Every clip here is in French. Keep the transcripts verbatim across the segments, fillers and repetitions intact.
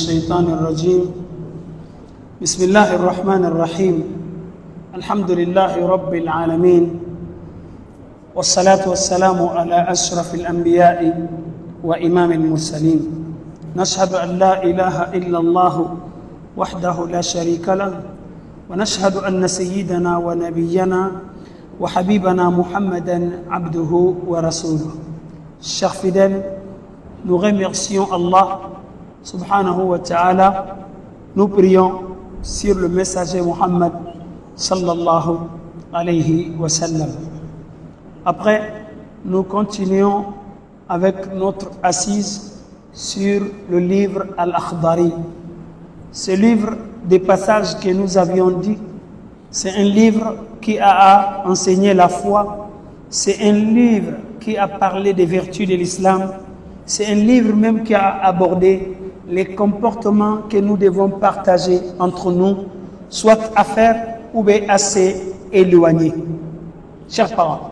الشيطان الرجيم بسم الله الرحمن الرحيم الحمد لله رب العالمين والصلاة والسلام على أشرف الأنبياء وإمام المرسلين نشهد أن لا إله إلا الله وحده لا شريك له ونشهد أن سيدنا ونبينا وحبيبنا محمدا عبده ورسوله. Chers fidèles, nous remercions Allah subhanahu wa ta'ala, nous prions sur le messager Muhammad sallallahu alayhi wa sallam. Après, nous continuons avec notre assise sur le livre Al-Akhdari. Ce livre, des passages que nous avions dit, c'est un livre qui a enseigné la foi, c'est un livre qui a parlé des vertus de l'islam, c'est un livre même qui a abordé les comportements que nous devons partager entre nous, soit à faire ou bien à s'éloigner. Chers parents,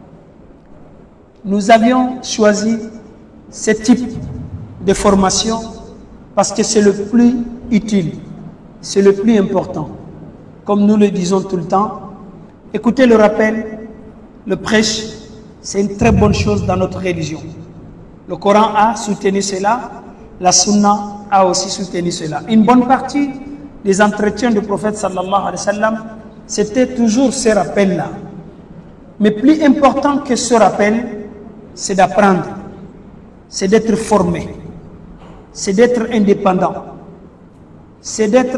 nous avions choisi ce type de formation parce que c'est le plus utile, c'est le plus important. Comme nous le disons tout le temps, écoutez le rappel, le prêche, c'est une très bonne chose dans notre religion. Le Coran a soutenu cela, la Sunna a aussi soutenu cela. Une bonne partie des entretiens du prophète sallallahu alayhi wa sallam, c'était toujours ce rappel-là. Mais plus important que ce rappel, c'est d'apprendre, c'est d'être formé, c'est d'être indépendant, c'est d'être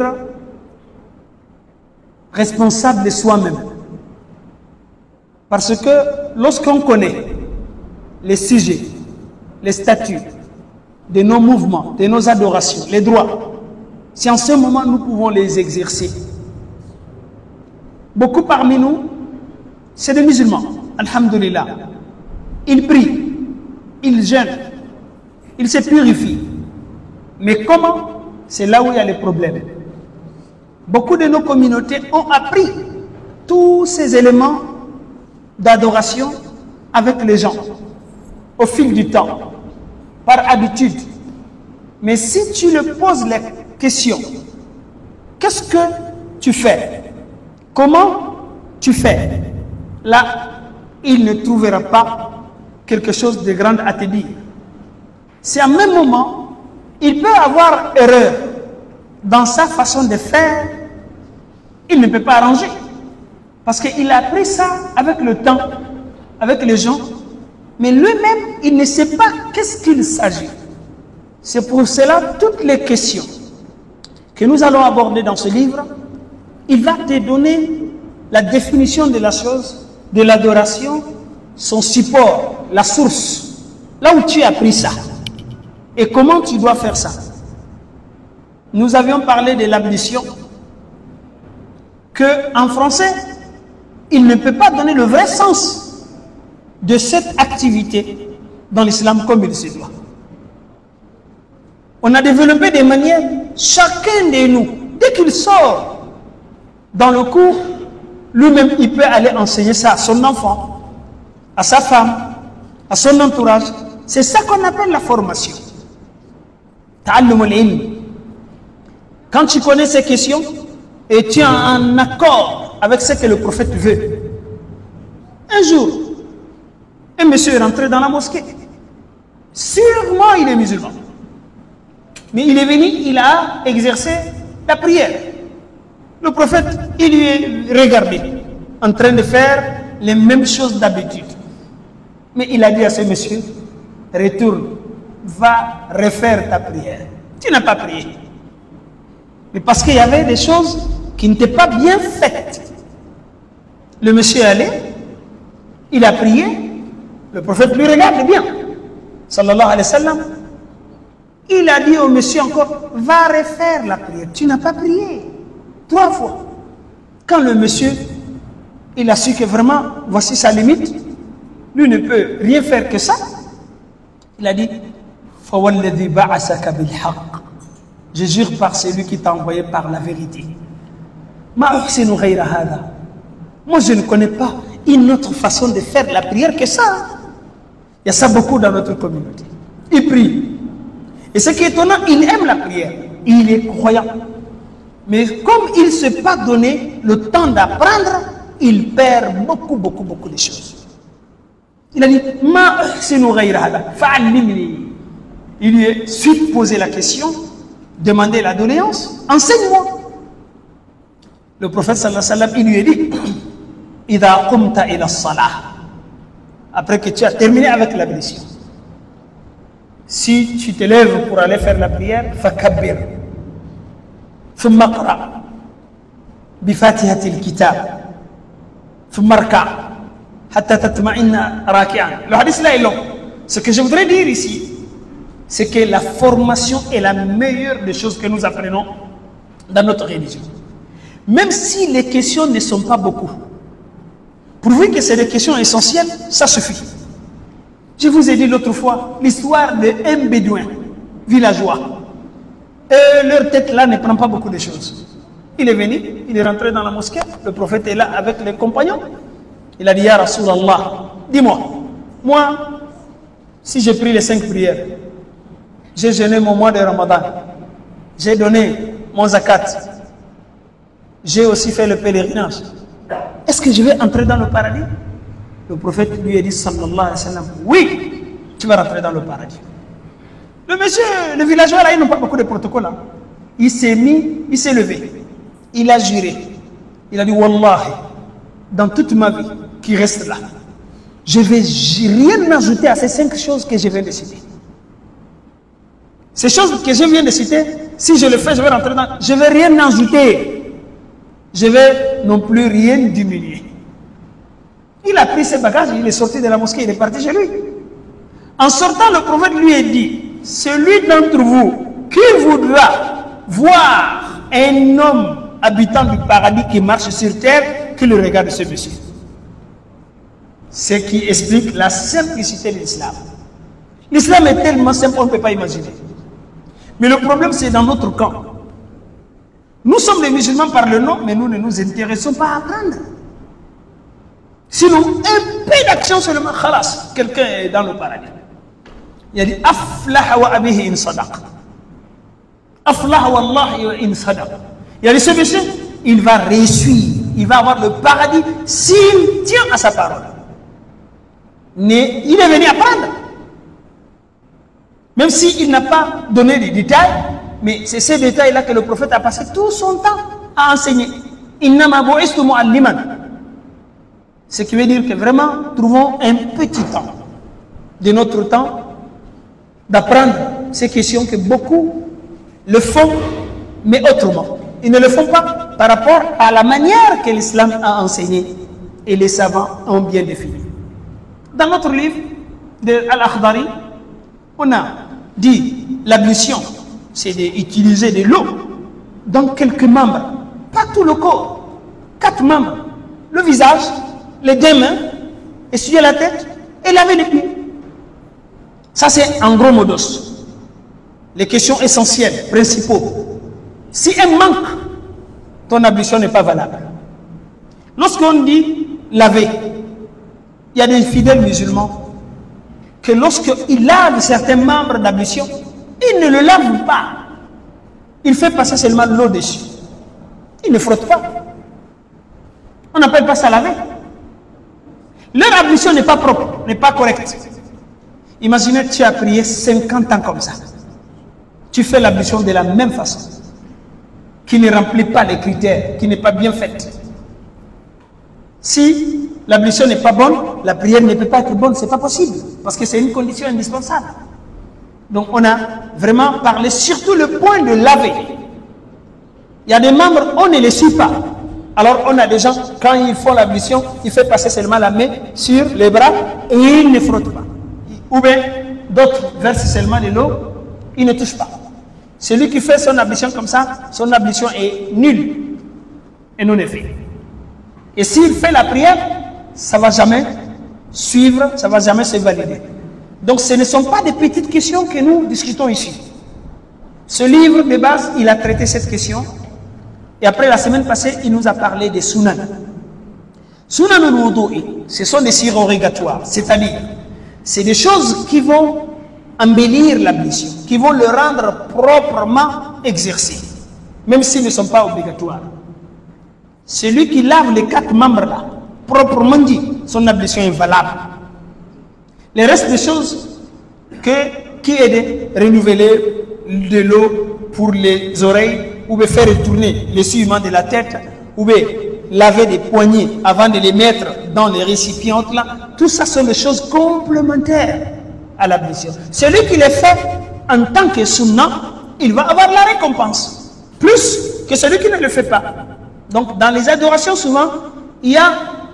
responsable de soi-même. Parce que lorsqu'on connaît les sujets, les statuts de nos mouvements, de nos adorations, les droits, si en ce moment nous pouvons les exercer. Beaucoup parmi nous, c'est des musulmans, alhamdulillah. Ils prient, ils jeûnent, ils se purifient. Mais comment? C'est là où il y a les problèmes. Beaucoup de nos communautés ont appris tous ces éléments d'adoration avec les gens au fil du temps, par habitude. Mais si tu le poses la question, qu'est-ce que tu fais? Comment tu fais? Là, il ne trouvera pas quelque chose de grand à te dire. C'est à même moment, il peut avoir erreur dans sa façon de faire, il ne peut pas arranger. Parce qu'il a appris ça avec le temps, avec les gens, mais lui-même, il ne sait pas qu'est-ce qu'il s'agit. C'est pour cela, toutes les questions que nous allons aborder dans ce livre, il va te donner la définition de la chose, de l'adoration, son support, la source, là où tu as appris ça, et comment tu dois faire ça. Nous avions parlé de l'ablution, qu'en français, il ne peut pas donner le vrai sens de cette activité dans l'islam comme il se doit. On a développé des manières, chacun de nous, dès qu'il sort dans le cours, lui-même, il peut aller enseigner ça à son enfant, à sa femme, à son entourage. C'est ça qu'on appelle la formation. Ta'allum al-ilm. Quand tu connais ces questions et tu es en accord avec ce que le prophète veut, un jour, un monsieur est rentré dans la mosquée. Sûrement, il est musulman. Mais il est venu, il a exercé la prière. Le prophète, il lui est regardé, en train de faire les mêmes choses d'habitude. Mais il a dit à ce monsieur, retourne, va refaire ta prière. Tu n'as pas prié. Mais parce qu'il y avait des choses qui n'étaient pas bien faites. Le monsieur est allé, il a prié, le prophète lui regarde bien, sallallahu alayhi wa sallam. Il a dit au monsieur encore, va refaire la prière. Tu n'as pas prié. Trois fois. Quand le monsieur, il a su que vraiment, voici sa limite, lui ne peut rien faire que ça, il a dit, فَوَالَّذِي بَعَثَكَ بِالْحَقِّ. Je jure par celui qui t'a envoyé par la vérité. مَا أُحْسِنُ غَيْرَ هَذَا. Moi, je ne connais pas une autre façon de faire la prière que ça. Il y a ça beaucoup dans notre communauté. Il prie. Et ce qui est étonnant, il aime la prière. Il est croyant. Mais comme il ne s'est pas donné le temps d'apprendre, il perd beaucoup, beaucoup, beaucoup de choses. Il a dit, Ma il lui a suite posé la question, demandé la doléance, enseigne-moi. Le prophète sallallahu alayhi wa sallam, il lui a dit, Ida qumta ila salah. Après que tu as terminé avec l'ablution, si tu te lèves pour aller faire la prière, fakabbir. ثم اقرأ بفاتحة الكتاب ثم اركع حتى تطمئن راكعا. Le hadith là est long. Ce que je voudrais dire ici, c'est que la formation est la meilleure des choses que nous apprenons dans notre religion. Même si les questions ne sont pas beaucoup, pourvu que c'est des questions essentielles, ça suffit. Je vous ai dit l'autre fois l'histoire d'un bédouin villageois. Et leur tête là ne prend pas beaucoup de choses. Il est venu, il est rentré dans la mosquée, le prophète est là avec les compagnons. Il a dit, Ya Rasulallah, dis-moi, moi, si j'ai pris les cinq prières, j'ai jeûné mon mois de Ramadan, j'ai donné mon zakat, j'ai aussi fait le pèlerinage, est-ce que je vais entrer dans le paradis? Le prophète lui a dit, sallallahu alayhi wa sallam, oui, tu vas rentrer dans le paradis. Le monsieur, le villageois là, ils n'ont pas beaucoup de protocoles. Hein. Il s'est mis, il s'est levé. Il a juré. Il a dit, Wallahi, dans toute ma vie qui reste là, je ne vais rien ajouter à ces cinq choses que je viens de citer. Ces choses que je viens de citer, si je le fais, je vais rentrer dans... Je ne vais rien ajouter. Je ne vais non plus rien diminuer. Il a pris ses bagages, il est sorti de la mosquée, il est parti chez lui. En sortant, le prophète lui a dit, celui d'entre vous qui voudra voir un homme habitant du paradis qui marche sur terre, qui le regarde ce monsieur. Ce qui explique la simplicité de l'islam. L'islam est tellement simple, on ne peut pas imaginer. Mais le problème, c'est dans notre camp. Nous sommes des musulmans par le nom, mais nous ne nous intéressons pas à apprendre. Sinon, un peu d'action seulement, khalas, quelqu'un est dans le paradis. Il a dit aflaha wa abihi in sadaq. Aflaha wallahi wa in sadaq. Il a dit ce monsieur, il va réussir, il va avoir le paradis s'il tient à sa parole. Mais il est venu apprendre. Même s'il n'a pas donné des détails, mais c'est ces détails-là que le prophète a passé tout son temps à enseigner. Innama bu'istu mu'alliman. Ce qui veut dire que vraiment, trouvons un petit temps de notre temps d'apprendre ces questions que beaucoup le font, mais autrement. Ils ne le font pas par rapport à la manière que l'islam a enseigné et les savants ont bien défini. Dans notre livre de Al-Akhdari, on a dit l'ablution, c'est d'utiliser de l'eau dans quelques membres, pas tout le corps, quatre membres, le visage, les deux mains, essuyer la tête et laver les pieds. Ça, c'est en gros modos. Les questions essentielles, principaux. Si elles manquent, ton ablution n'est pas valable. Lorsqu'on dit laver, il y a des fidèles musulmans que lorsqu'ils lavent certains membres d'ablution, ils ne le lavent pas. Il fait passer seulement l'eau dessus. Ils ne frottent pas. On n'appelle pas ça laver. Leur ablution n'est pas propre, n'est pas correcte. Imaginez, tu as prié cinquante ans comme ça. Tu fais l'ablution de la même façon, qui ne remplit pas les critères, qui n'est pas bien faite. Si l'ablution n'est pas bonne, la prière ne peut pas être bonne, c'est pas possible, parce que c'est une condition indispensable. Donc on a vraiment parlé surtout le point de laver. Il y a des membres, on ne les suit pas. Alors on a des gens, quand ils font l'ablution, ils font passer seulement la main sur les bras et ils ne frottent pas. Ou bien d'autres versent seulement de l'eau, ils ne touchent pas. Celui qui fait son ablution comme ça, son ablution est nulle et non effet. Et s'il fait la prière, ça ne va jamais suivre, ça ne va jamais se valider. Donc ce ne sont pas des petites questions que nous discutons ici. Ce livre de base, il a traité cette question. Et après la semaine passée, il nous a parlé des sunan. Sunan al-wudu'i, ce sont des surrogatoires, c'est-à-dire, c'est des choses qui vont embellir l'ablution, qui vont le rendre proprement exercé, même s'ils ne sont pas obligatoires. Celui qui lave les quatre membres là, proprement dit, son ablution est valable. Les restes des choses que, qui est de renouveler de l'eau pour les oreilles, ou de faire retourner les suivements de la tête, ou de laver des poignets avant de les mettre dans les récipients là, tout ça sont des choses complémentaires à l'ablution. Celui qui les fait en tant que sunnah, il va avoir la récompense, plus que celui qui ne le fait pas. Donc dans les adorations souvent, il y a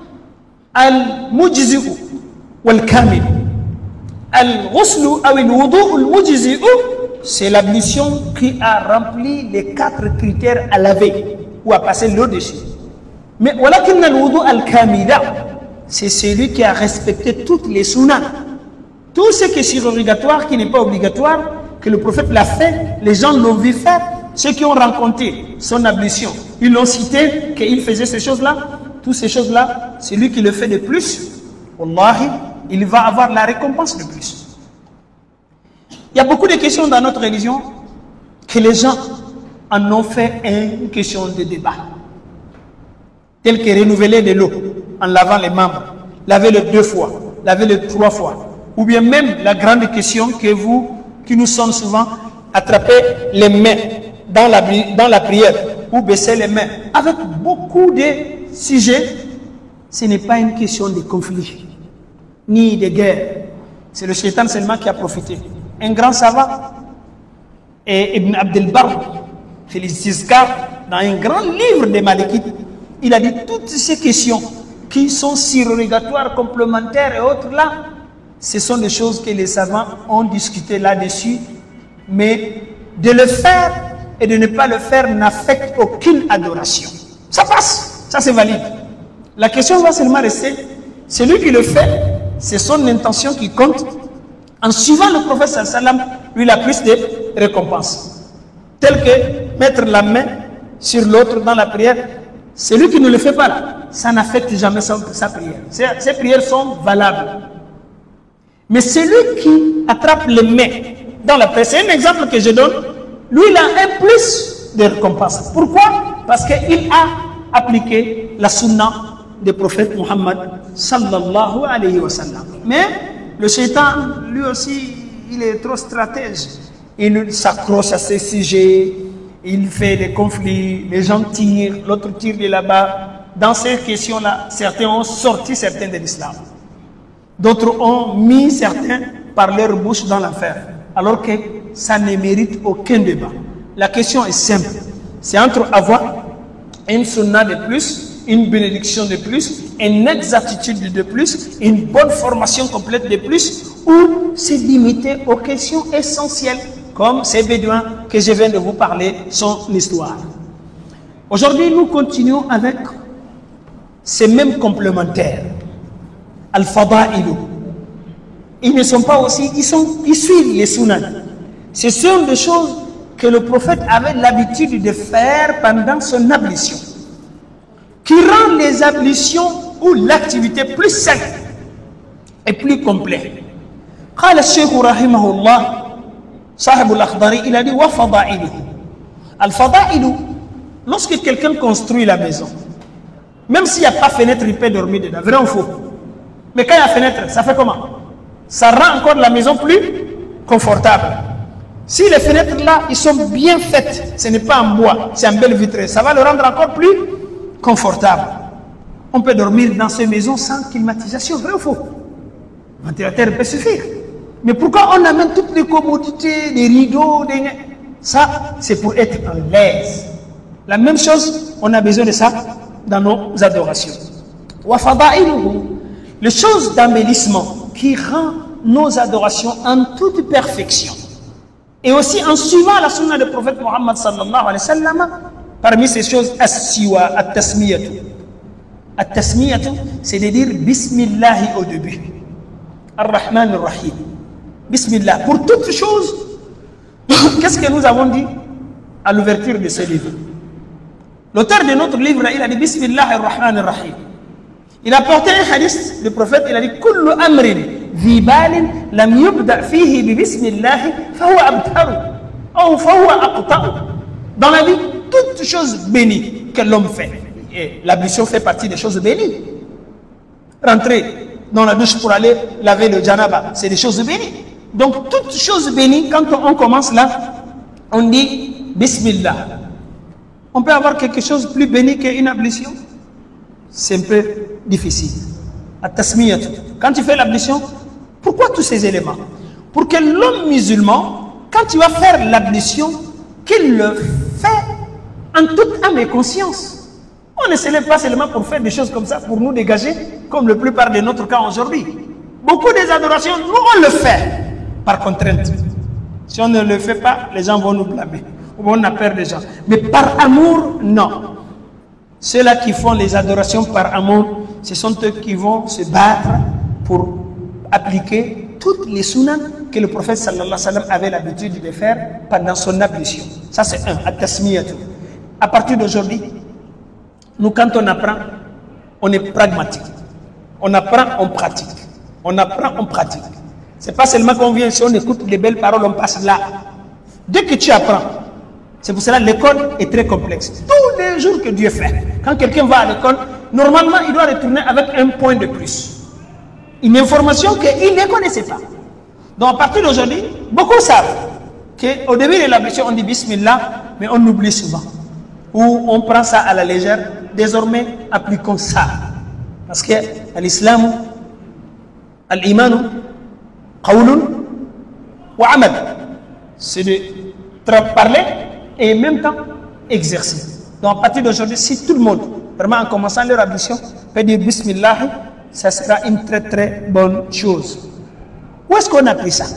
al-mujzi'u wal-kamil. Al-ghuslu ou al-wudu al-mujzi'u, c'est l'ablution qui a rempli les quatre critères à laver ou à passer l'eau dessus. Mais walakin al-wudu al-kamila, c'est celui qui a respecté toutes les sunnahs. Tout ce qui est surrogatoire, qui n'est pas obligatoire, que le prophète l'a fait, les gens l'ont vu faire, ceux qui ont rencontré son ablution, ils l'ont cité, qu'il faisait ces choses-là, toutes ces choses-là, c'est lui qui le fait de plus, wallahi, il va avoir la récompense de plus. Il y a beaucoup de questions dans notre religion que les gens en ont fait une question de débat. Telle que renouveler de l'eau en lavant les membres, laver-le deux fois, laver-le trois fois. Ou bien même la grande question que vous, qui nous sommes souvent, attraper les mains dans la, dans la prière ou baisser les mains. Avec beaucoup de sujets, ce n'est pas une question de conflit, ni de guerre. C'est le shaitan seulement qui a profité. Un grand savant, et Ibn Abdel Barr, Félix Tizkar, dans un grand livre des Malikites, il a dit toutes ces questions qui sont surrogatoires, complémentaires et autres là, ce sont des choses que les savants ont discuté là-dessus, mais de le faire et de ne pas le faire n'affecte aucune adoration. Ça passe, ça c'est valide. La question va seulement rester, celui qui le fait, c'est son intention qui compte. En suivant le prophète sallallahu alayhi wa sallam, lui il a plus de récompenses. Tel que mettre la main sur l'autre dans la prière, celui qui ne le fait pas là, ça n'affecte jamais sa, sa prière. Ces, ces prières sont valables. Mais celui qui attrape les mains dans la prière, c'est un exemple que je donne, lui il a un plus de récompense. Pourquoi? Parce qu'il a appliqué la sunna du prophète Muhammad sallallahu alayhi wa sallam. Mais le shaitan, lui aussi, il est trop stratège. Il s'accroche à ces sujets, il fait des conflits, les gens tirent, l'autre tire de là-bas. Dans ces questions-là, certains ont sorti certains de l'islam. D'autres ont mis certains par leur bouche dans l'affaire, alors que ça ne mérite aucun débat. La question est simple. C'est entre avoir une sunna de plus, une bénédiction de plus, une exactitude de plus, une bonne formation complète de plus, ou se limiter aux questions essentielles, comme ces bédouins que je viens de vous parler, son histoire. Aujourd'hui, nous continuons avec ces mêmes complémentaires. Al-Fada'ilu. Ils ne sont pas aussi, ils, sont, ils suivent les sunnahs. Ce sont des choses que le prophète avait l'habitude de faire pendant son ablution, qui rend les ablutions ou l'activité plus simple et plus complète. قال الشيخ رحمه الله صاحب الأخضر il a dit وفضائله. Al-Fada'ilu, lorsque quelqu'un construit la maison, même s'il n'y a pas de fenêtre, il peut dormir dedans, vrai ou faux? Mais quand il y a fenêtre, ça fait comment? Ça rend encore la maison plus confortable. Si les fenêtres là, ils sont bien faites, ce n'est pas en bois, c'est en belle vitrée, ça va le rendre encore plus confortable. On peut dormir dans ces maisons sans climatisation, vrai ou faux? Le ventilateur peut suffire. Mais pourquoi on amène toutes les commodités, les rideaux, des... ça c'est pour être en l'aise. La même chose, on a besoin de ça dans nos adorations. Les choses d'embellissement qui rend nos adorations en toute perfection. Et aussi en suivant la sunna du prophète Muhammad sallallahu alayhi wa sallam, parmi ces choses, as-siwa, at-tasmiyatu. At-tasmiyatu, c'est de dire Bismillahi au début. Ar-Rahman ar-Rahim. Bismillah. Pour toutes choses, qu'est-ce que nous avons dit à l'ouverture de ce livre? L'auteur de notre livre, il a dit Bismillah ar-Rahman ar-Rahim. Il a porté un hadith, le prophète, il a dit Kullu amrin ذي بال لم يبدأ فيه ببسم الله فهو أبتر أو فهو أقطع. Dans la vie, toute chose bénie que l'homme fait, et l'ablution fait partie des choses bénies. Rentrer dans la douche pour aller laver le janaba, c'est des choses bénies. Donc, toute chose bénie, quand on commence là, on dit Bismillah. On peut avoir quelque chose de plus béni qu'une ablution. C'est un peu difficile. Quand tu fais l'ablution, pourquoi tous ces éléments? Pour que l'homme musulman, quand il va faire l'ablution, qu'il le fait en toute âme et conscience. On ne se lève pas seulement pour faire des choses comme ça, pour nous dégager, comme la plupart de notre cas aujourd'hui. Beaucoup des adorations, nous on le fait par contrainte. Si on ne le fait pas, les gens vont nous blâmer. Ou on a peur des gens. Mais par amour, non. Ceux-là qui font les adorations par amour, ce sont eux qui vont se battre pour appliquer toutes les sunnahs que le prophète sallallahu alayhi wa sallam avait l'habitude de faire pendant son ablution. Ça c'est un, at-tasmiyatu. À partir d'aujourd'hui, nous quand on apprend, on est pragmatique. On apprend, on pratique. On apprend, on pratique. C'est pas seulement qu'on vient ici, on écoute les belles paroles, on passe là. Dès que tu apprends, c'est pour cela que l'école est très complexe. Tous les jours que Dieu fait, quand quelqu'un va à l'école, normalement il doit retourner avec un point de plus. Une information qu'il ne connaissait pas. Donc à partir d'aujourd'hui, beaucoup savent qu'au début de l'ablution, on dit Bismillah, mais on oublie souvent. Ou on prend ça à la légère. Désormais, appliquons ça. Parce que l'islam, al-imanu, qawlun wa amal. C'est de parler et en même temps exercer. Donc à partir d'aujourd'hui, si tout le monde, vraiment en commençant leur ablution, peut dire Bismillah, ça sera une très très bonne chose. Où est-ce qu'on a pris ça?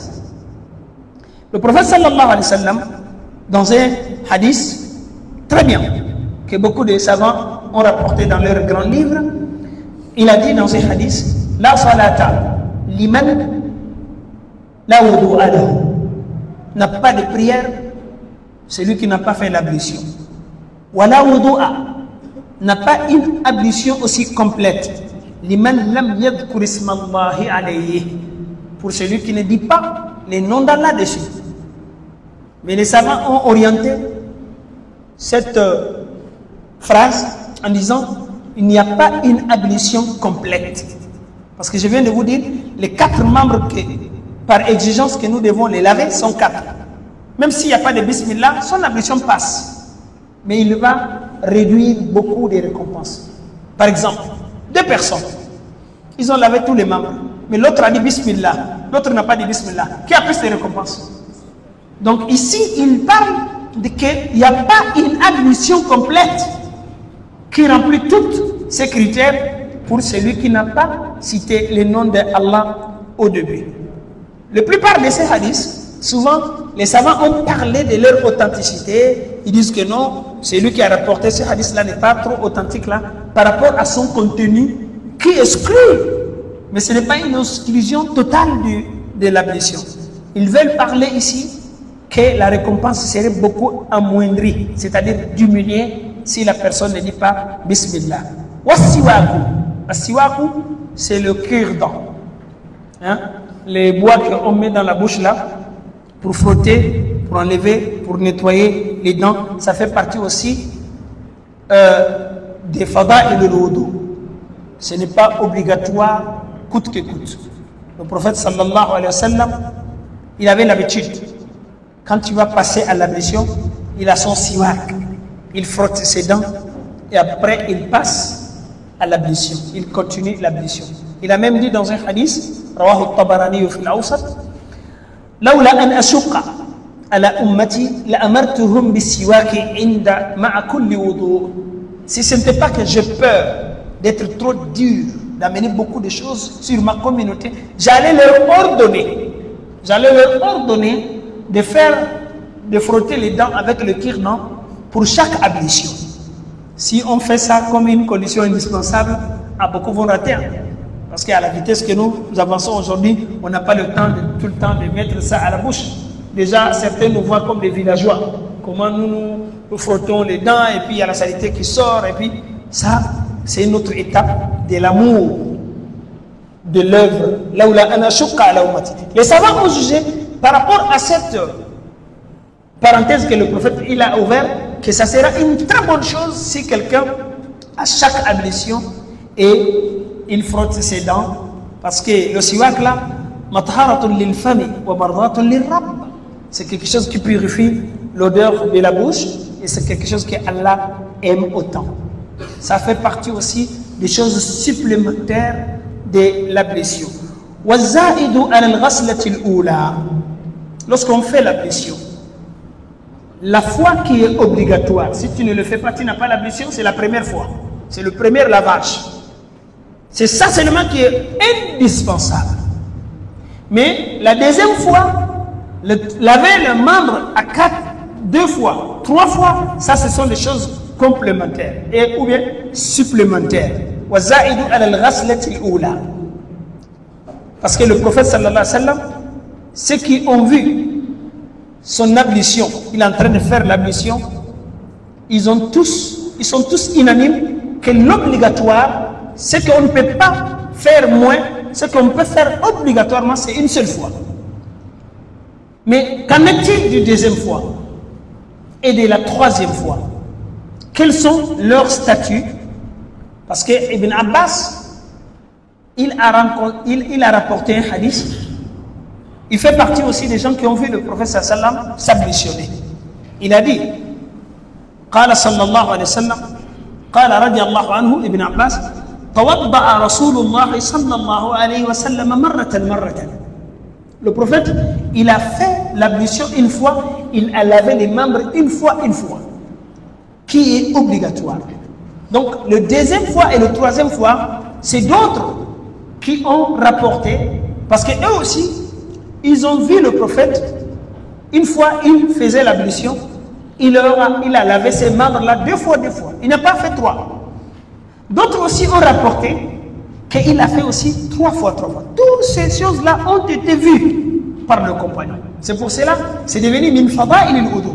Le prophète sallallahu alayhi wa sallam, dans un hadith très bien, que beaucoup de savants ont rapporté dans leurs grands livres, il a dit dans un hadith, La salata liman la wudu'a lahu, n'a pas de prière celui qui n'a pas fait l'ablution. Wala wudu'a, n'a pas une ablution aussi complète. Liman lam yadhkur ismallahi alayhi, pour celui qui ne dit pas les noms d'Allah dessus. Mais les savants ont orienté cette euh, phrase en disant il n'y a pas une ablution complète. Parce que je viens de vous dire, les quatre membres que, par exigence que nous devons les laver sont quatre. Même s'il n'y a pas de bismillah, son ablution passe. Mais il va réduire beaucoup de récompenses. Par exemple, deux personnes, ils ont lavé tous les membres, mais l'autre a dit bismillah, l'autre n'a pas dit bismillah. Qui a plus de récompenses? Donc ici, il parle de qu'il n'y a pas une ablution complète qui remplit tous ces critères pour celui qui n'a pas cité le nom d'Allah au début. La plupart de ces hadiths, souvent, les savants ont parlé de leur authenticité. Ils disent que non, celui qui a rapporté ce hadith-là n'est pas trop authentique là, par rapport à son contenu qui exclut. Mais ce n'est pas une exclusion totale de, de l'ablution. Ils veulent parler ici que la récompense serait beaucoup amoindrie, c'est-à-dire diminuée si la personne ne dit pas Bismillah. Wassiwaku. Wassiwaku, c'est le cure-dent. Hein? Les bois qu'on met dans la bouche là, pour frotter, pour enlever, pour nettoyer les dents, ça fait partie aussi euh, des fada et de l'odo. Ce n'est pas obligatoire, coûte que coûte. Le prophète sallallahu alayhi wa sallam, il avait l'habitude, quand tu vas passer à l'ablution, il a son siwak, il frotte ses dents et après il passe à l'ablution, il continue l'ablution. Il a même dit dans un hadith, rawahu at-Tabarani fi al-Awsat, lawla an ashqa ala ummati la amartuhum bis-siwak inda ma'a kulli wudu. Si ce n'était pas que j'ai peur d'être trop dur, d'amener beaucoup de choses sur ma communauté, j'allais leur ordonner, j'allais leur ordonner de faire, de frotter les dents avec le cure-dent pour chaque ablution. Si on fait ça comme une condition indispensable, à beaucoup vont rater. Parce qu'à la vitesse que nous, nous avançons aujourd'hui, on n'a pas le temps de, tout le temps de mettre ça à la bouche. Déjà, certains nous voient comme des villageois. Comment nous nous, nous frottons les dents et puis il y a la saleté qui sort et puis ça, c'est une autre étape de l'amour de l'œuvre. Les savants ont jugé par rapport à cette parenthèse que le prophète il a ouvert que ça sera une très bonne chose si quelqu'un à chaque ablution et il frotte ses dents, parce que le siwak là c'est quelque chose qui purifie l'odeur de la bouche et c'est quelque chose que Allah aime autant. Ça fait partie aussi des choses supplémentaires de l'ablution. Lorsqu'on fait l'ablution, la fois qui est obligatoire, si tu ne le fais pas, tu n'as pas l'ablution, c'est la première fois. C'est le premier lavage. C'est ça seulement qui est indispensable. Mais la deuxième fois, le, laver le membre à quatre, deux fois, trois fois, ça ce sont des choses complémentaires et ou bien supplémentaires. Parce que le prophète sallallahu alayhi wa sallam, ceux qui ont vu son ablution, il est en train de faire l'ablution, ils ont tous, ils sont tous unanimes que l'obligatoire, c'est qu'on ne peut pas faire moins, ce qu'on peut faire obligatoirement, c'est une seule fois. Mais qu'en est-il du deuxième fois et de la troisième fois? Quels sont leurs statuts? Parce que Ibn Abbas, il a, il, il a rapporté un hadith. Il fait partie aussi des gens qui ont vu le prophète sallam s'ablutionner. Il a dit, قال صلى الله عليه وسلم قال رضي الله عنه ابن عباس توضأ رسول الله صلى الله عليه وسلم مرة مرة. Le prophète, il a fait l'ablution une fois, il a lavé les membres une fois, une fois, qui est obligatoire. Donc, le deuxième fois et le troisième fois, c'est d'autres qui ont rapporté, parce qu'eux aussi, ils ont vu le prophète, une fois, il faisait l'ablution, il, il a lavé ses membres-là deux fois, deux fois. Il n'a pas fait trois. D'autres aussi ont rapporté qu'il a fait aussi trois fois, trois fois. Toutes ces choses-là ont été vues par le compagnon. C'est pour cela, c'est devenu min fada'il al-wudu.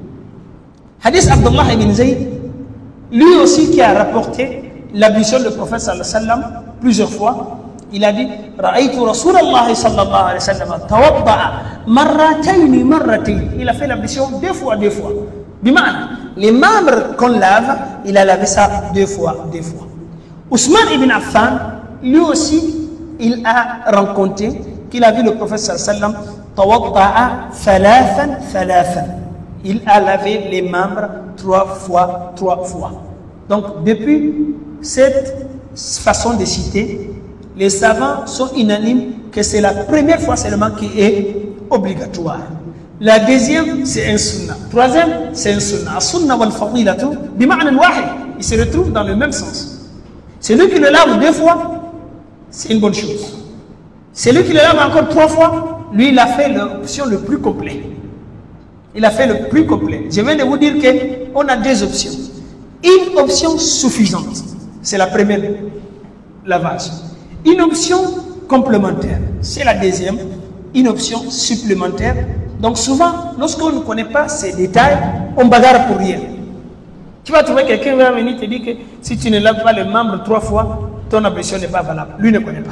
Hadith Abdullah ibn Zayd, lui aussi qui a rapporté l'ablution du prophète sallallahu alayhi wa sallam plusieurs fois, il a dit Ra'aytu Rasulallah sallallahu alayhi wa sallam tawadda'a marratayn marratayn. Il a fait l'ablution deux fois, deux fois. Bima'ana, les membres qu'on lave, il a lavé ça deux fois, deux fois. Ousmane ibn Affan, lui aussi, il a rencontré qu'il a vu le prophète sallallahu alayhi wa sallam tawadda'a thalathan thalathan. Il a lavé les membres trois fois, trois fois. Donc, depuis cette façon de citer, les savants sont unanimes que c'est la première fois seulement qui est obligatoire. La deuxième, c'est un sunnah. Troisième, c'est un sunnah. Sunnah wal fadilatu bima'na wahid. Il se retrouve dans le même sens. Celui qui le lave deux fois, c'est une bonne chose. Celui qui le lave encore trois fois, lui, il a fait l'option le plus complet. Il a fait le plus complet. Je viens de vous dire qu'on a deux options. Une option suffisante, c'est la première lavage. Une option complémentaire, c'est la deuxième. Une option supplémentaire. Donc souvent, lorsqu'on ne connaît pas ces détails, on bagarre pour rien. Tu vas trouver quelqu'un qui va venir te dire que si tu ne laves pas les membres trois fois, ton ablution n'est pas valable. Lui ne connaît pas.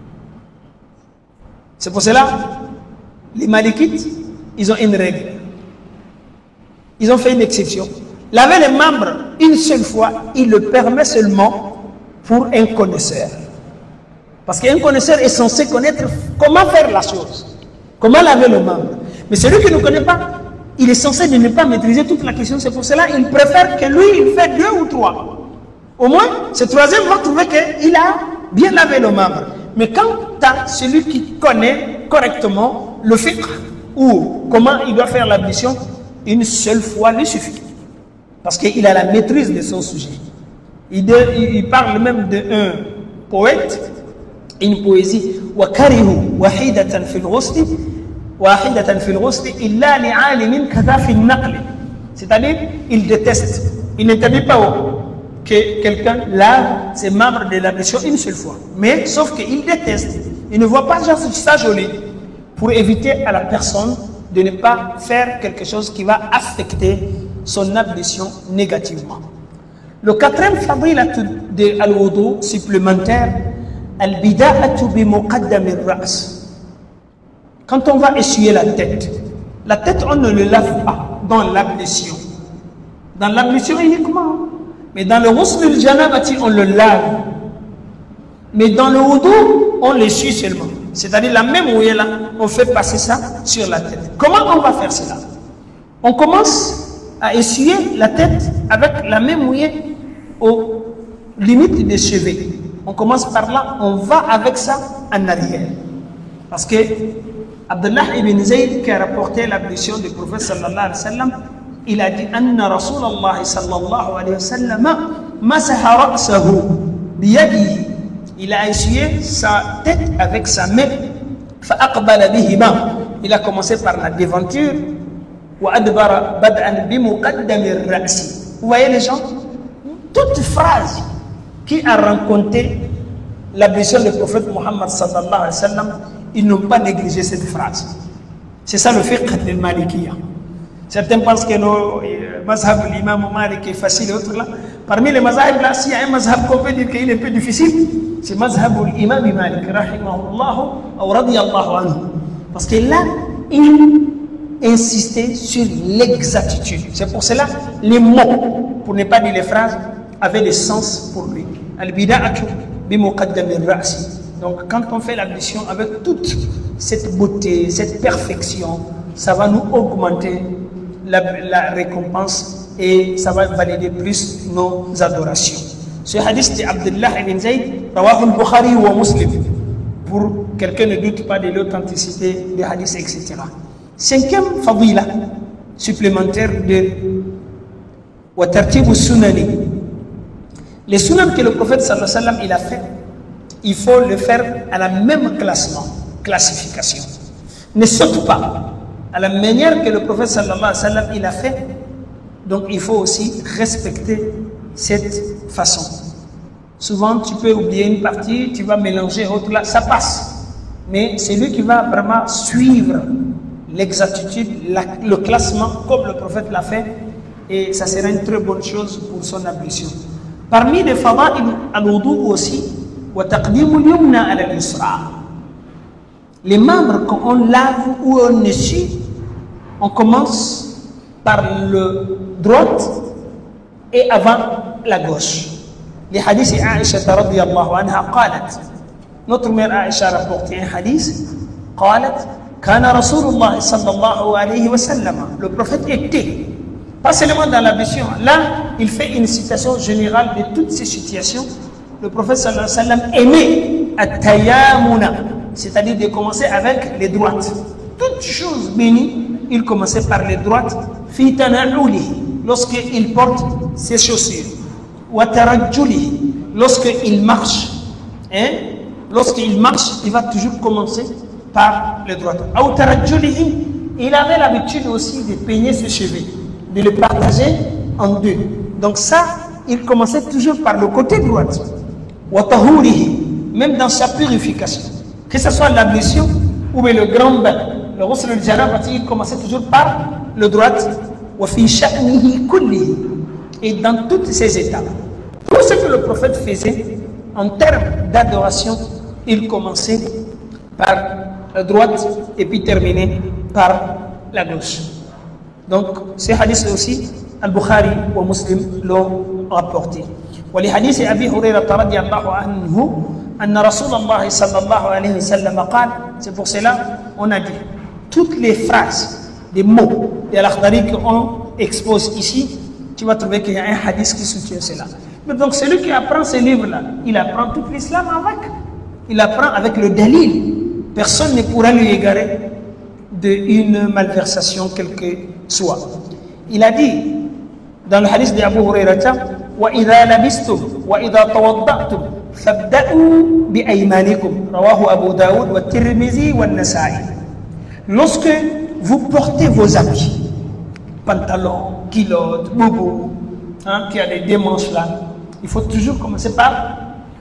C'est pour cela, les Malikites, ils ont une règle. Ils ont fait une exception. Laver les membres une seule fois, il le permet seulement pour un connaisseur. Parce qu'un connaisseur est censé connaître comment faire la chose, comment laver le membre. Mais celui qui ne connaît pas, il est censé de ne pas maîtriser toute la question. C'est pour cela qu'il préfère que lui, il fait deux ou trois. Au moins, ce troisième va trouver qu'il a bien lavé le membre. Mais quand tu as celui qui connaît correctement le fiqh ou comment il doit faire l'ablution, une seule fois lui suffit. Parce qu'il a la maîtrise de son sujet. Il, de, il, il parle même d'un poète, une poésie. وَكَرِهُ وَحِيدَةً فِي الْغُسْلِ وَحِيدَةً فِي الْغُسْلِ إِلَّا لِعَالِمٍ كَذَا فِي النَّقْلِ. C'est-à-dire, il déteste. Il n'interdit pas que quelqu'un lave ses membres de l'ablution une seule fois. Mais, sauf qu'il déteste. Il ne voit pas ça joli pour éviter à la personne de ne pas faire quelque chose qui va affecter son ablution négativement. Le quatrième fadila de de al-wudu supplémentaire, al-bida'atu bi muqaddam al-ra's. Quand on va essuyer la tête, la tête on ne le lave pas dans l'ablution. Dans l'ablution uniquement. Mais dans le ghusl al-janabati, on le lave. Mais dans le wudu, on l'essuie seulement. C'est-à-dire la même ouïe là, on fait passer ça sur la tête. Comment on va faire cela? On commence à essuyer la tête avec la même ouïe aux limites des cheveux. On commence par là, on va avec ça en arrière. Parce que Abdullah ibn Zayd, qui a rapporté l'ablution du prophète sallallahu alayhi wa sallam, il a dit Anna Rasulallah sallallahu alayhi wa sallam masaha ra'sahu biyadihi. Il a essuyé sa tête avec sa main. Fa'aqbala bihima. Il a commencé par la devanture. Wa adbara bad'an bi muqaddam ar-ra'si. Vous voyez les gens? Toute phrase qui a rencontré l'ablution du prophète Muhammad sallallahu alayhi wa sallam, ils n'ont pas négligé cette phrase. C'est ça le fiqh de Malikiya. Certains pensent que nos mazhab, l'imam Malik est facile et autres là. Parmi les mazhab là, s'il y a un mazhab qu'on peut dire qu'il est un peu difficile, c'est mazhab l'imam Malik, rahimahullah, ou radiyallahu anhu. Parce que là, il insistait sur l'exactitude. C'est pour cela, les mots, pour ne pas dire les phrases, avaient des sens pour lui. Al-bida'atu bi muqaddam ar-ra'si. Donc quand on fait l'ablution avec toute cette beauté, cette perfection, ça va nous augmenter la, la récompense et ça va valider plus nos adorations. Ce hadith de Abdullah ibn Zayd, rawahu al-Bukhari wa Muslim, pour quelqu'un ne doute pas de l'authenticité des hadiths, et cetera. Cinquième fadila supplémentaire de wa tartibu sunani. Les sunan que le prophète sallallahu alayhi wa sallam il a fait, il faut le faire à la même classement, classification. Ne saute pas. À la manière que le prophète sallallahu alayhi wa sallam il a fait, donc il faut aussi respecter cette façon. Souvent tu peux oublier une partie, tu vas mélanger autre là, ça passe. Mais c'est lui qui va vraiment suivre l'exactitude, le classement comme le prophète l'a fait, et ça sera une très bonne chose pour son ablution. Parmi les fada'il al-wudu aussi, wa taqdimu al-yumna ala al-yusra. Les membres quand on lave ou on essuie, on commence par le droite et avant la gauche. Les hadiths Aïcha radiyallahu anha qalat. Notre mère Aïcha a rapporté un hadith. Qalat kana Rasulullah sallallahu alayhi wa sallam. Le prophète était, pas seulement dans l'ablution. Là, il fait une citation générale de toutes ces situations. Le prophète sallallahu alayhi wa sallam aimait at-tayammuna, c'est-à-dire de commencer avec les droites. Toutes choses bénies, il commençait par les droites. Fi tana'ulihi, lorsqu'il porte ses chaussures. Wa tarajjulihi, lorsqu'il marche. Hein? Lorsqu'il marche, il va toujours commencer par les droites. Ou tarajjulihi, il avait l'habitude aussi de peigner ses cheveux, de les partager en deux. Donc ça, il commençait toujours par le côté droit. Wa tahurihi, même dans sa purification. Que ce soit l'ablution ou le grand bain, le ghusl al-janabati, il commençait toujours par le droit. Wa fi sha'nihi kullihi, et dans toutes ces étapes. Tout ce que le prophète faisait en termes d'adoration, il commençait par la droite et puis terminait par la gauche. Donc, ces hadiths aussi, Al-Bukhari ou Muslim l'ont rapporté. ولحديث أبي هريرة رضي الله عنه أن رسول الله صلى الله عليه وسلم قال. C'est pour cela on a dit toutes les phrases, des mots de l'Akhdari qu'on expose ici, tu vas trouver qu'il y a un hadith qui soutient cela. Mais donc celui qui apprend ces livres-là, il apprend tout l'islam avec. Il apprend avec le dalil. Personne ne pourra lui égarer d'une malversation quelle que soit. Il a dit dans le hadith d'Abu Hurayrata, وَإِذَا لَبِسْتُمْ وَإِذَا تَوَضَّأْتُمْ فَابْدَأُوا بِأَيْمَانِكُمْ رواه أبو داود والترمذي والنسائي. Lorsque vous portez vos habits, pantalons, culottes, boubou, hein, qui a des démanches là, il faut toujours commencer par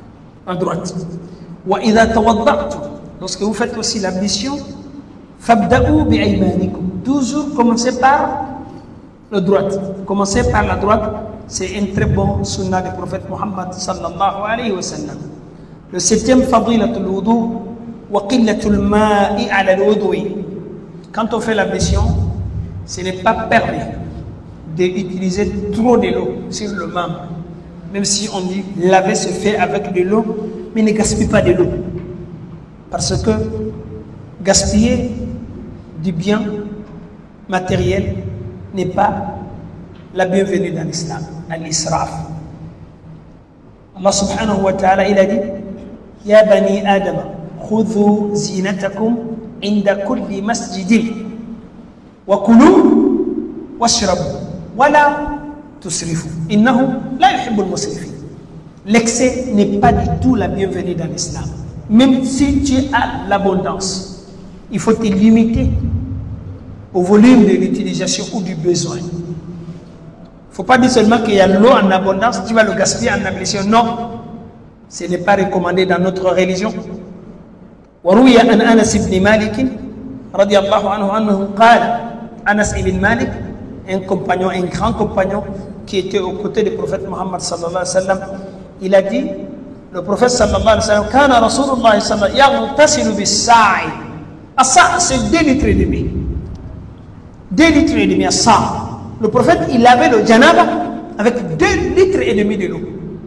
en droite. وَإِذَا تَوَضَّأْتُمْ, lorsque vous faites aussi l'ablution, فَابْدَأُوا بِأَيْمَانِكُمْ, toujours commencez par la droite. Commencez par la droite c'est un très bon sunnah du prophète Muhammad sallallahu alayhi wa sallam. Le septième, fadilatul wudu wa qillatul ma'i ala al-wudu'i. Quand on fait l'ablution, ce n'est pas permis d'utiliser trop de l'eau sur le membre. Même si on dit laver se fait avec de l'eau, mais ne gaspille pas de l'eau. Parce que gaspiller du bien matériel n'est pas la bienvenue dans l'islam, dans l'israf. Allah subhanahu wa ta'ala, il a dit Ya bani Adam, khudhu zinatakum inda kulli masjidin wa kulu washrabu wa la tusrifu innahu la yuhibbul musrifin. L'excès n'est pas du tout la bienvenue dans l'islam. Même si tu as l'abondance, il faut te limiter au volume de l'utilisation ou du besoin. Il ne faut pas dire seulement qu'il y a l'eau en abondance, tu vas le gaspiller en ablution. Non, ce n'est pas recommandé dans notre religion. وروي عن أنس بن مالك رضي الله عنه أنه قال Anas ibn Malik, un compagnon, un grand compagnon qui était aux côtés du prophète Muhammad sallallahu alayhi wa sallam, il a dit, le prophète sallallahu alayhi wa sallam, Kana Rasulullah sallallahu alayhi wa sallam yaghtasilu bis-sa'i. As-sa' c'est deux litres et demi. Deux litres et demi, as-sa'. Le prophète, il avait le janaba avec deux litres et demi de l'eau.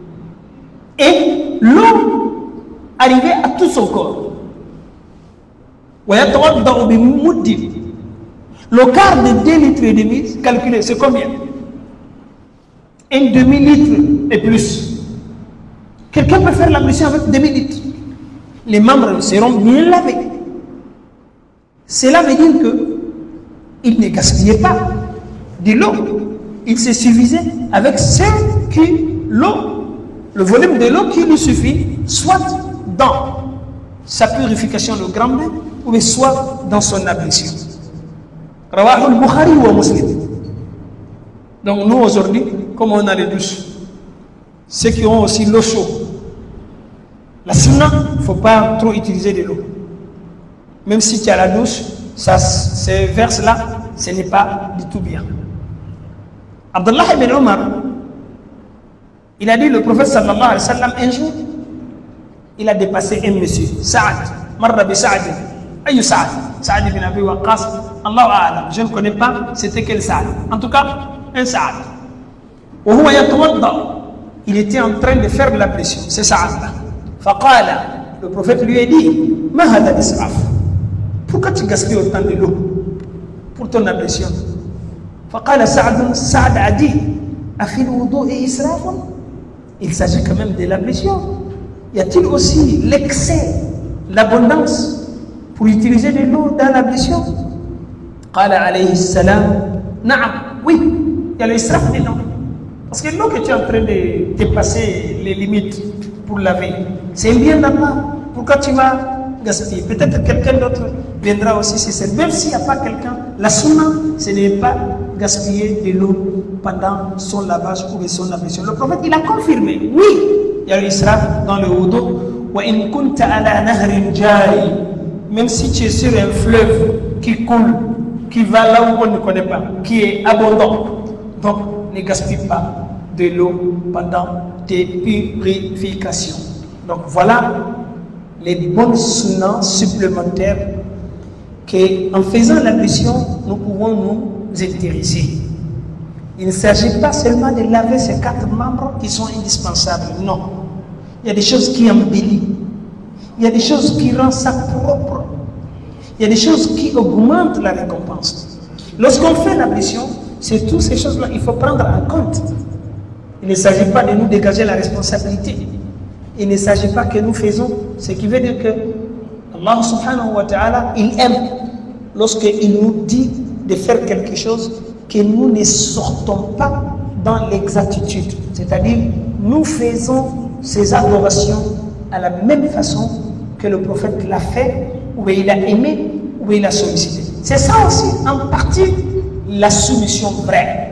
Et l'eau arrivait à tout son corps. Le quart de deux litres et demi, calculé, c'est combien? Un demi-litre et plus. Quelqu'un peut faire l'ablution avec demi-litre. Les membres seront bien lavés. Cela veut dire qu'il ne gaspillait pas de l'eau. Il se suffisait avec ce qui l'eau, le volume de l'eau qui lui suffit, soit dans sa purification de grand bain, ou soit dans son ablution. Rawahul Bukhari ou Muslim. Donc nous aujourd'hui, comme on a les douches, ceux qui ont aussi l'eau chaude, la sunna, il ne faut pas trop utiliser de l'eau. Même si tu as la douche, ça, ces verses-là, ce n'est pas du tout bien. Abdullah ibn Omar, il a dit, le prophète sallallahu alayhi wa sallam, un jour, il a dépassé un monsieur, Saad, Marra bi Saad, Ayou Saad, Saad ibn Abi Waqqas, Allahu A'lam, je ne connais pas c'était quel Saad. En tout cas, un Saad. Il était en train de faire de la pression, c'est Saad-là. Faqala, le prophète lui a dit, Ma hada israf. Pourquoi tu gaspilles autant de l'eau pour ton ablution? Faqala Saad, Saad a dit, Afil wudu et israf. Il s'agit quand même de l'ablution. Y a-t-il aussi l'excès, l'abondance pour utiliser de l'eau dans l'ablution? Qala alayhi salam, Na'am, oui, il y a l'israf dedans. Parce que l'eau que tu es en train de dépasser les limites pour laver, c'est un bien d'Allah. Pourquoi tu vas gaspiller? Peut-être quelqu'un d'autre viendra aussi se servir. Même s'il n'y a pas quelqu'un, la sunna, ce n'est pas gaspiller de l'eau pendant son lavage ou son ablution. Le prophète, il a confirmé, oui, il y a l'israf dans le wudu. Wa in kunta ala nahrin jari, même si tu es sur un fleuve qui coule, qui va là où on ne connaît pas, qui est abondant, donc ne gaspille pas de l'eau pendant tes purifications. Donc voilà les bonnes sunnahs supplémentaires qu'en faisant l'ablution, nous pouvons nous intéresser. Il ne s'agit pas seulement de laver ces quatre membres qui sont indispensables, non. Il y a des choses qui embellissent, il y a des choses qui rendent ça propre, il y a des choses qui augmentent la récompense. Lorsqu'on fait l'ablution, c'est toutes ces choses-là qu'il faut prendre en compte. Il ne s'agit pas de nous dégager la responsabilité. Il ne s'agit pas que nous faisons, ce qui veut dire que Allah subhanahu wa ta'ala, il aime lorsqu'il nous dit de faire quelque chose, que nous ne sortons pas dans l'exactitude. C'est-à-dire, nous faisons ces adorations à la même façon que le prophète l'a fait, où il a aimé, où il a sollicité. C'est ça aussi, en partie, la soumission vraie.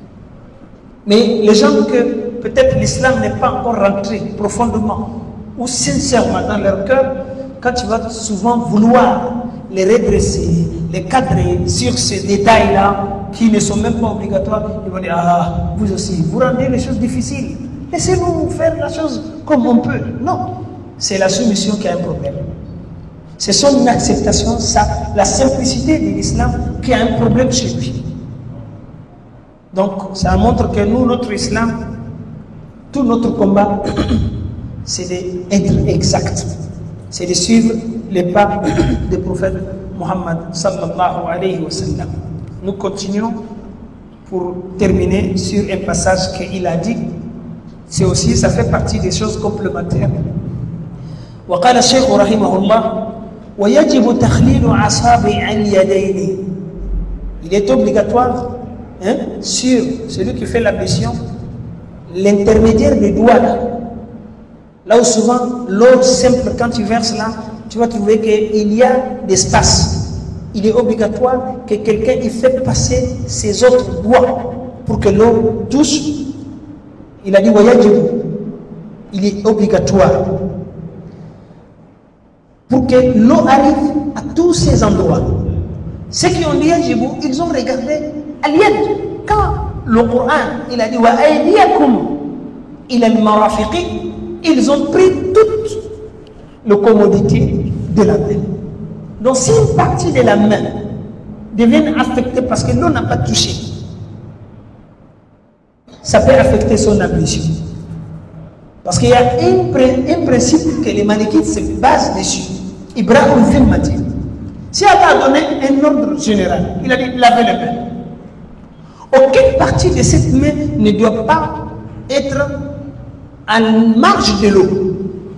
Mais les gens que peut-être l'islam n'est pas encore rentré profondément ou sincèrement dans leur cœur, quand tu vas souvent vouloir les redresser, les cadrer sur ces détails-là, qui ne sont même pas obligatoires, ils vont dire, ah, vous aussi, vous rendez les choses difficiles. Laissez-nous faire la chose comme on peut. Non, c'est la soumission qui a un problème. C'est son acceptation, ça, la simplicité de l'islam qui a un problème chez lui. Donc, ça montre que nous, notre islam, tout notre combat, c'est d'être exact. C'est de suivre les pas du prophète Muhammad sallallahu alayhi wa sallam. Nous continuons pour terminer sur un passage qu'il a dit. C'est aussi, ça fait partie des choses complémentaires. وقال الشيخ رحمه الله ويجب تخليل أصابع اليدين. Il est obligatoire hein, sur celui qui fait l'ablution, l'intermédiaire des doigts là. Là où souvent l'eau simple, quand tu verses là, tu vas trouver qu'il y a d'espace. Il est obligatoire que quelqu'un y fait passer ses autres doigts pour que l'eau touche. Il a dit wayajib. Il est obligatoire pour que l'eau arrive à tous ces endroits. Ceux qui ont dit wayajib, ils ont regardé al-yad. Quand le Coran, il a dit wa aydiyakum ila al-marafiqi, ils ont pris toute la commodité de la main. Donc si une partie de la main devient affectée parce que l'eau n'a pas touché, ça peut affecter son ablution. Parce qu'il y a un, un principe que les malékites se basent dessus. Ibrahim Fimmati. Si Allah a donné un ordre général, il a dit laver les mains. Aucune partie de cette main ne doit pas être en marge de l'eau.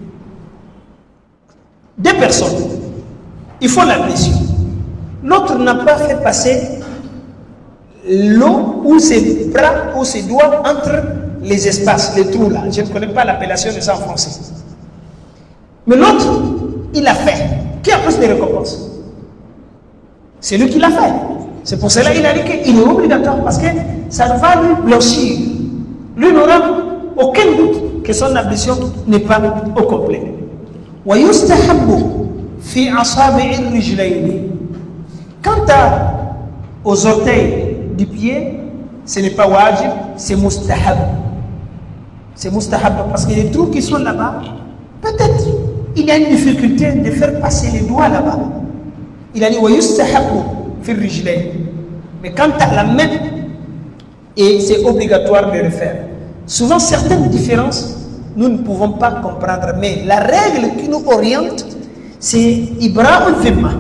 Deux personnes, il faut l'ablution. L'autre n'a pas fait passer l'eau ou ses bras ou ses doigts entre les espaces, les trous là. Je ne connais pas l'appellation de ça en français. Mais l'autre, il l'a fait. Qui a plus de récompenses? C'est lui qui l'a fait. C'est pour cela qu'il a dit qu'il est obligatoire parce que ça va lui blanchir. Lui n'aura aucun doute que son ablution n'est pas au complet. Quant à, aux orteils du pied, ce n'est pas wajib, c'est mustahab. C'est mustahab parce que les trous qui sont là-bas, peut-être il y a une difficulté de faire passer les doigts là-bas. Il a dit mais quant à la main, et c'est obligatoire de le faire. Souvent, certaines différences, nous ne pouvons pas comprendre, mais la règle qui nous oriente, c'est Ibrahim Fimma.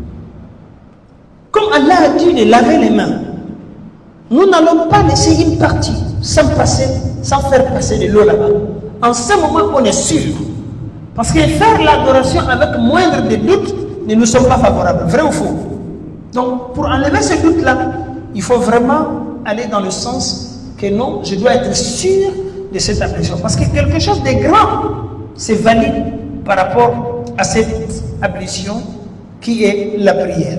Comme Allah a dit de laver les mains, nous n'allons pas laisser une partie sans passer, sans faire passer de l'eau là-bas. En ce moment, on est sûr. Parce que faire l'adoration avec moindre de doute ne nous sommes pas favorables. Vrai ou faux? Donc, pour enlever ce doute-là, il faut vraiment aller dans le sens que non, je dois être sûr de cette ablution. Parce que quelque chose de grand, c'est valide par rapport à cette ablution qui est la prière.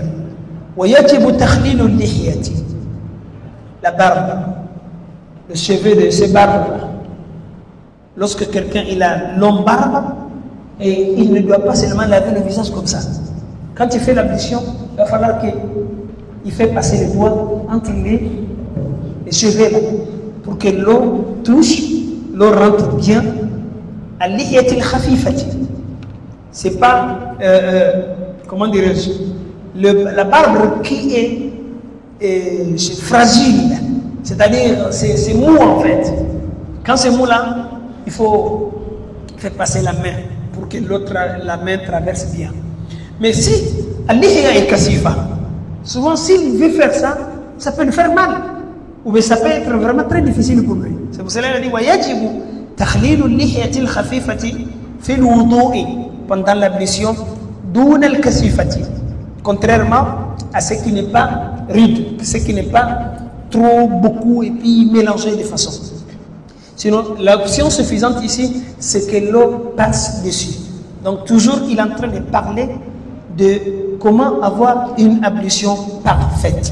La barbe, le cheveu de ces barbes-là. Lorsque quelqu'un il a longue barbe, et il ne doit pas seulement laver le visage comme ça. Quand il fait l'ablution, il va falloir qu'il fait passer les doigts entre les, les cheveux là, pour que l'eau touche, l'eau rentre bien à l'ihyatil khafifati. C'est pas, euh, euh, comment dirais-je, la barbe qui est, est fragile, c'est-à-dire c'est mou en fait. Quand c'est mou là, il faut faire passer la main pour que l'autre, la main traverse bien. Mais si al-lihya est kasifa, souvent s'il veut faire ça, ça peut lui faire mal. Ou bien ça peut être vraiment très difficile pour lui. C'est pour cela qu'il a dit وَيَجِبُ تَخْلِيلُ اللِّحْيَةِ الْخَفِيفَةِ فِي الْوُضُوءِ pendant l'ablution دُونَ الْكَسِيفَةِ, contrairement à ce qui n'est pas rude, ce qui n'est pas trop beaucoup et puis mélangé de façon. Sinon, l'option suffisante ici, c'est que l'eau passe dessus. Donc toujours, il est en train de parler de comment avoir une ablution parfaite.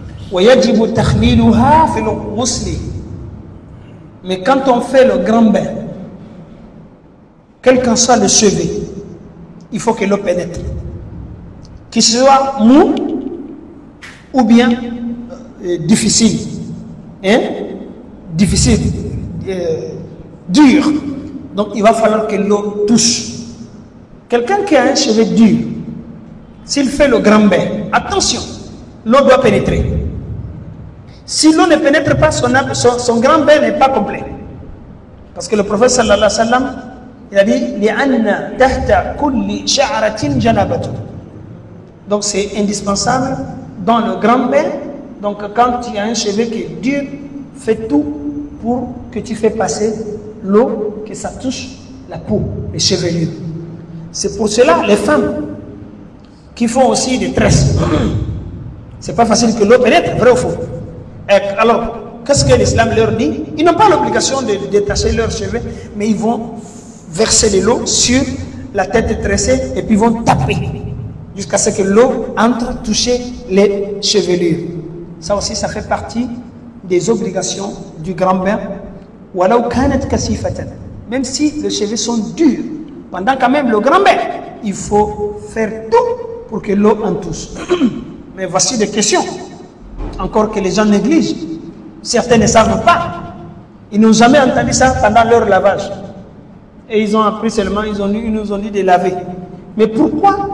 Mais quand on fait le grand bain, quel qu'en soit le chevet, il faut que l'eau pénètre. Qu'il soit mou ou bien euh, difficile, hein, difficile, euh, dur. Donc il va falloir que l'eau touche. Quelqu'un qui a un cheveu dur, s'il fait le grand bain, attention, l'eau doit pénétrer. Si l'eau ne pénètre pas, son, son, son grand bain n'est pas complet. Parce que le prophète sallallahu alayhi wa sallam, il a dit li'anna tahta kulli sha'ratin janabatun. Donc c'est indispensable dans le grand bain. Donc quand tu as un cheveu qui est dur, fais tout pour que tu fais passer l'eau, que ça touche la peau, les chevelures. C'est pour cela les femmes qui font aussi des tresses. C'est pas facile que l'eau pénètre, vrai ou faux? Et alors, qu'est-ce que l'islam leur dit? Ils n'ont pas l'obligation de détacher leurs cheveux, mais ils vont verser de l'eau sur la tête tressée et puis vont taper jusqu'à ce que l'eau entre toucher les chevelures. Ça aussi, ça fait partie des obligations du grand bain. Même si les cheveux sont durs, pendant quand même le grand bain, il faut faire tout pour que l'eau en touche. Mais voici des questions, encore que les gens négligent. Certains ne savent pas. Ils n'ont jamais entendu ça pendant leur lavage. Et ils ont appris seulement, ils, ont, ils nous ont dit de laver. Mais pourquoi?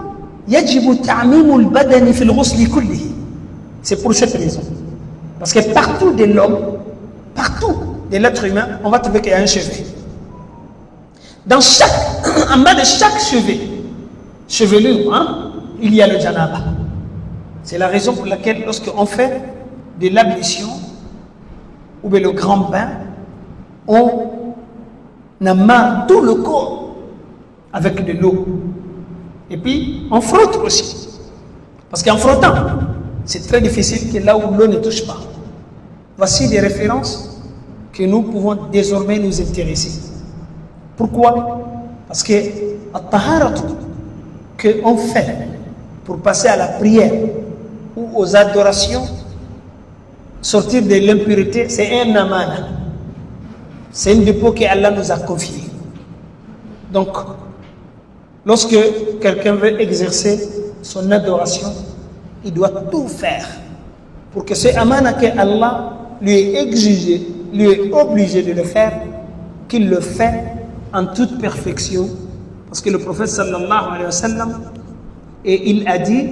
C'est pour cette raison. Parce que partout de l'homme, partout de l'être humain, on va trouver qu'il y a un cheveu. Dans chaque, en bas de chaque cheveu, chevelure, hein, il y a le janaba. C'est la raison pour laquelle lorsqu'on fait de l'ablution ou bien le grand bain, on amarre tout le corps avec de l'eau. Et puis, on frotte aussi. Parce qu'en frottant, c'est très difficile que là où l'eau ne touche pas. Voici des références que nous pouvons désormais nous intéresser. Pourquoi? Parce que at-taharatu qu'on fait pour passer à la prière ou aux adorations, sortir de l'impureté, c'est un amana. C'est un dépôt que Allah nous a confié. Donc, lorsque quelqu'un veut exercer son adoration, il doit tout faire pour que ce amana que Allah lui est exigé, lui est obligé de le faire, qu'il le fait en toute perfection. Parce que le prophète sallallahu alayhi wa sallam, et il a dit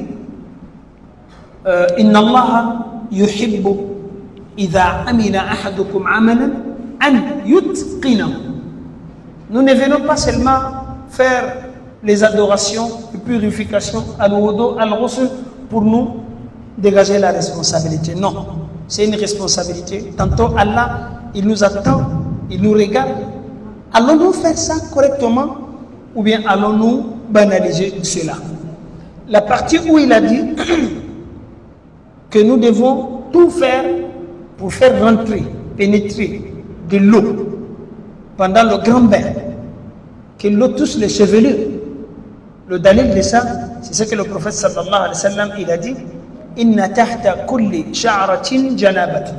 Inna Allah yuhibbu idha amila ahadukum amalan an yutqina. Nous ne venons pas seulement faire les adorations, les purifications, al-wudu, al-ghusl, pour nous dégager la responsabilité. Non, c'est une responsabilité. Tantôt Allah, il nous attend, il nous regarde. Allons-nous faire ça correctement ou bien allons-nous banaliser cela? La partie où il a dit que nous devons tout faire pour faire rentrer, pénétrer de l'eau pendant le grand bain, que l'eau touche les chevelures. Le dalil de ça, c'est ce que le prophète sallallahu alayhi wa sallam il a dit Inna tahta kulli sha'ratin janabatun.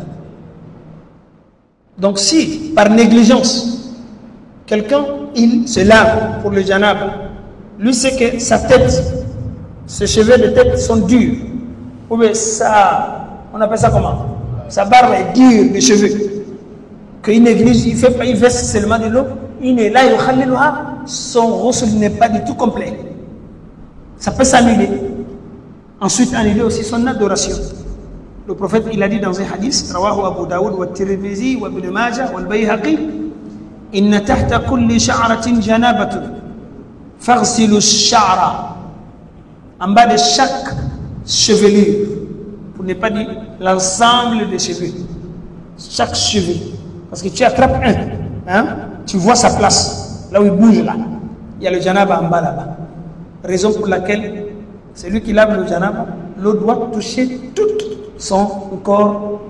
Donc si par négligence quelqu'un il se lave pour le janaba, lui sait que sa tête, ses cheveux de tête sont durs, ou bien ça, on appelle ça comment? Sa barbe est dure, les cheveux, qu'il néglige, il fait pas, il verse seulement de l'eau, il est là, son ghusl n'est pas du tout complet. Ça peut s'annuler. Ensuite, annuler aussi son adoration. Le prophète, il a dit dans un hadith, Rawahu Abu Daoud, wa Tirmizi, wa Ibn Majah, wa Al-Bayhaqi, Inna tahta kulli sha'ratin janabatun, faghsilu sha'ra. En bas de chaque chevelure, pour ne pas dire l'ensemble des cheveux, chaque cheveu. Parce que tu attrapes un, hein, tu vois sa place, là où il bouge là. Il y a le janaba en bas là-bas. Raison pour laquelle celui qui lave le janaba, l'eau doit toucher tout son corps.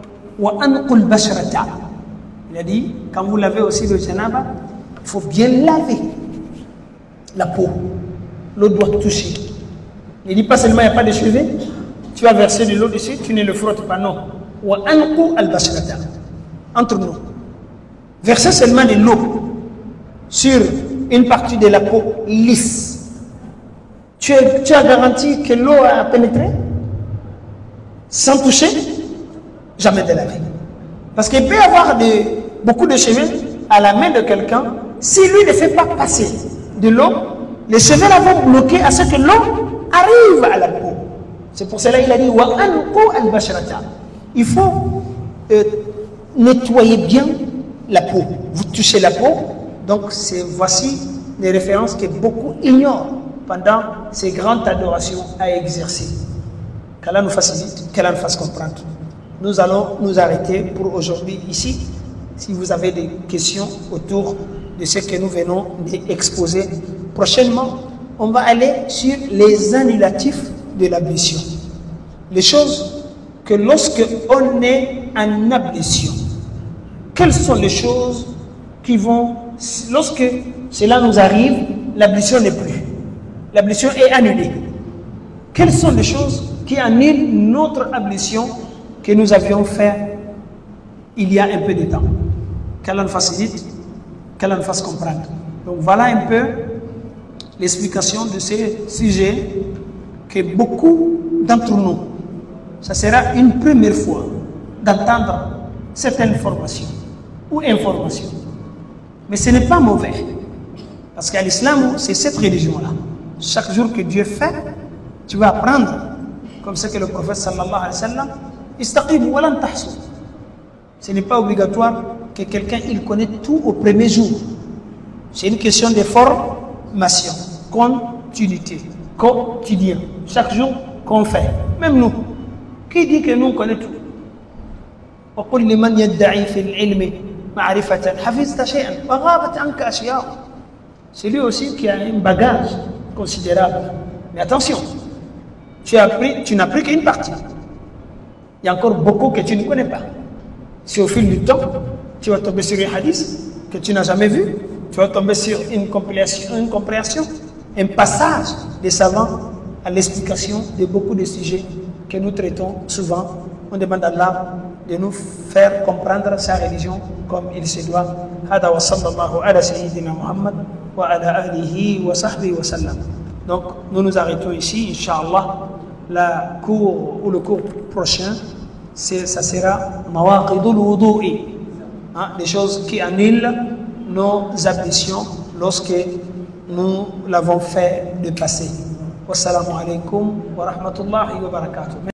Il a dit, quand vous lavez aussi le janaba, il faut bien laver la peau. L'eau doit toucher. Il ne dit pas seulement il n'y a pas de cheveux, tu vas verser de l'eau dessus, tu ne le frottes pas, non. Entre nous. Verser seulement de l'eau sur une partie de la peau lisse. Tu, es, tu as garanti que l'eau a pénétré sans toucher? Jamais de la vie. Parce qu'il peut y avoir de, beaucoup de cheveux à la main de quelqu'un. Si lui ne fait pas passer de l'eau, les cheveux là vont bloquer à ce que l'eau arrive à la peau. C'est pour cela qu'il a dit wa anqu al-bashrata. Il faut euh, nettoyer bien la peau. Vous touchez la peau, donc voici les références que beaucoup ignorent pendant ces grandes adorations à exercer. Qu'Allah nous facilite, qu'Allah nous fasse comprendre. Nous allons nous arrêter pour aujourd'hui ici. Si vous avez des questions autour de ce que nous venons d'exposer, prochainement, on va aller sur les annulatifs de l'ablution. Les choses que lorsque on est en ablution, quelles sont les choses qui vont, lorsque cela nous arrive, l'ablution n'est plus. L'ablution est annulée. Quelles sont les choses qui annulent notre ablution que nous avions fait il y a un peu de temps? Qu'Allah nous facilite, qu'Allah nous fasse comprendre. Donc voilà un peu l'explication de ces sujets que beaucoup d'entre nous, ça sera une première fois d'entendre certaines formations ou informations. Mais ce n'est pas mauvais. Parce qu'à l'islam, c'est cette religion-là. Chaque jour que Dieu fait, tu vas apprendre, comme ce que le prophète sallallahu alayhi wa sallam, istaqim wa lan tahsu. Ce n'est pas obligatoire que quelqu'un il connaît tout au premier jour. C'est une question de formation, continuité, quotidien. Chaque jour qu'on fait. Même nous. Qui dit que nous on connaît tout? وقل لمن يدعي في العلم معرفة حفظت شيئا وغابت عنك أشياء. C'est lui aussi qui a un bagage considérable. Mais attention, tu as appris, tu n'as pris qu'une partie. Il y a encore beaucoup que tu ne connais pas. Si au fil du temps, tu vas tomber sur un hadith que tu n'as jamais vu, tu vas tomber sur une compréhension, une compréhension, un passage des savants à l'explication de beaucoup de sujets que nous traitons souvent. On demande à Allah de nous faire comprendre sa religion comme il se doit. Hada wa sallallahu ala sayyidina Muhammad wa ala alihi wa sahbihi wa sallam. Donc nous nous arrêtons ici, Inch'Allah. La cours ou le cours prochain, ça sera Mawaqidul Wudu'i, hein, des choses qui annulent nos ablutions lorsque nous l'avons fait de passer. Wassalamu alaikum wa rahmatullahi wa barakatuh.